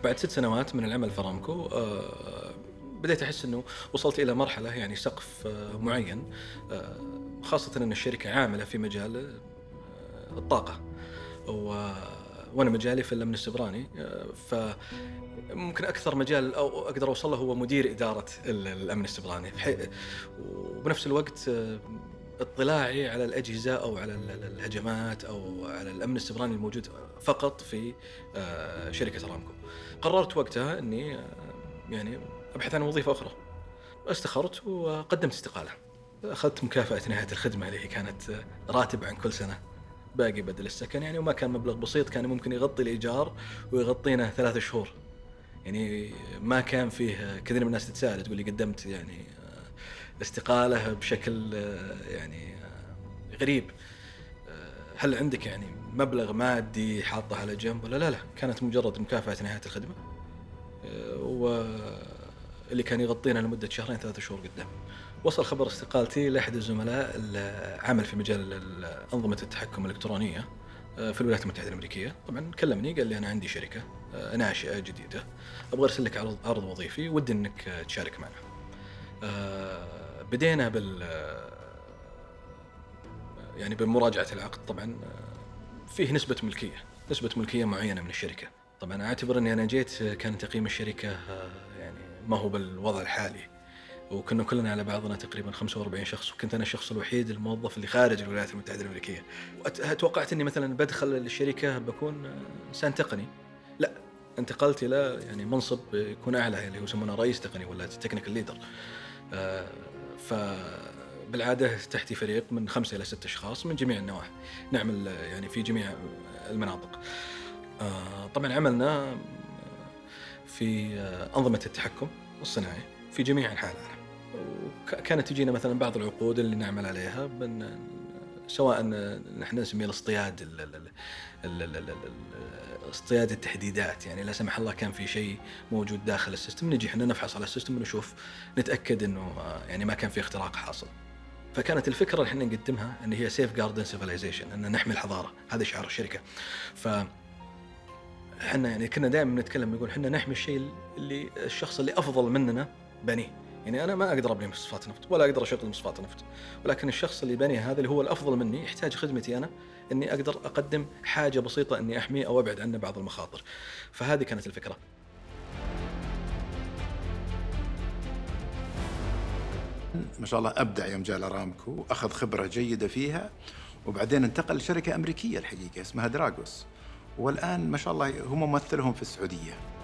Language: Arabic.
بعد 6 سنوات من العمل في أرامكو بديت أحس إنه وصلت إلى مرحلة يعني سقف معين، خاصةً إن الشركة عاملة في مجال الطاقة، وأنا مجالي في الأمن السيبراني، فممكن أكثر مجال أو أقدر أوصل له هو مدير إدارة الأمن السيبراني، وبنفس الوقت اطلاعي على الأجهزة أو على الهجمات أو على الأمن السيبراني الموجود فقط في شركة أرامكو. قررت وقتها إني يعني أبحث عن وظيفة أخرى. استخرت وقدمت استقالة. أخذت مكافأة نهاية الخدمة اللي هي كانت راتب عن كل سنة، باقي بدل السكن يعني، وما كان مبلغ بسيط، كان ممكن يغطي الإيجار ويغطينا 3 شهور. يعني ما كان فيه. كثير من الناس تتساءل تقول لي قدمت يعني استقالة بشكل يعني غريب، هل عندك يعني مبلغ مادي حاطه على جنب ولا لا؟ كانت مجرد مكافأة نهاية الخدمة، واللي كان يغطينا لمدة شهرين 3 شهور قدام. وصل خبر استقالتي لأحد الزملاء العمل في مجال أنظمة التحكم الإلكترونية في الولايات المتحدة الأمريكية. طبعا كلمني قال لي أنا عندي شركة ناشئة جديدة، أبغى أرسل لك عرض وظيفي ودي أنك تشارك معنا. بدينا يعني بمراجعة العقد. طبعا فيه نسبة ملكية معينة من الشركة. طبعا أعتبر أني أنا جيت كان تقييم الشركة يعني ما هو بالوضع الحالي، وكنا كلنا على بعضنا تقريبا 45 شخص، وكنت أنا الشخص الوحيد الموظف اللي خارج الولايات المتحدة الأمريكية. توقعت أني مثلا بدخل الشركة بكون إنسان تقني، لا، انتقلت إلى يعني منصب يكون أعلى اللي هو يسمونه رئيس تقني ولا تكنيكال ليدر. فبالعادة تحتي فريق من 5 إلى 6 أشخاص من جميع النواحي، نعمل يعني في جميع المناطق. طبعا عملنا في أنظمة التحكم الصناعي في جميع أنحاء العالم، وكانت تجينا مثلا بعض العقود اللي نعمل عليها سواء نحن نسميه اصطياد التحديدات، يعني لا سمح الله كان في شيء موجود داخل السيستم نجي احنا نفحص على السيستم ونشوف نتأكد انه يعني ما كان في اختراق حاصل. فكانت الفكرة اللي احنا نقدمها ان هي سيف جاردن سيفيلايزيشن، ان نحمي الحضارة، هذا شعار الشركة. احنا يعني كنا دائما نتكلم نقول احنا نحمي الشيء اللي الشخص اللي افضل مننا بنيه. يعني انا ما اقدر ابني مصفات نفط ولا اقدر اشغل مصفات نفط، ولكن الشخص اللي بني هذا اللي هو الافضل مني يحتاج خدمتي انا، اني اقدر اقدم حاجه بسيطه اني احميه او ابعد عنه بعض المخاطر. فهذه كانت الفكره. ما شاء الله أبدع يوم جاء لارامكو، أخذ خبرة جيدة فيها، وبعدين انتقل لشركة أمريكية الحقيقة اسمها دراغوس، والآن ما شاء الله هو ممثلهم في السعودية.